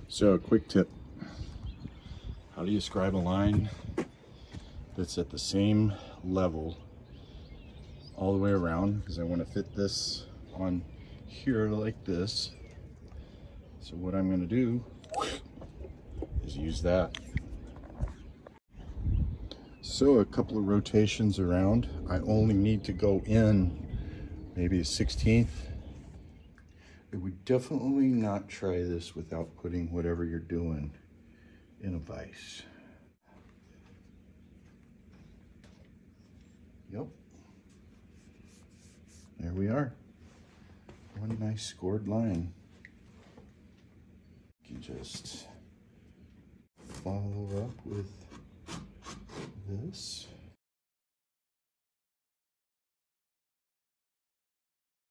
So a quick tip, how do you scribe a line that's at the same level all the way around? Because I want to fit this on here like this. So what I'm going to do is use that. So a couple of rotations around. I only need to go in maybe a 16th. I would definitely not try this without putting whatever you're doing in a vise. Yep. There we are. One nice scored line. You just follow up with this.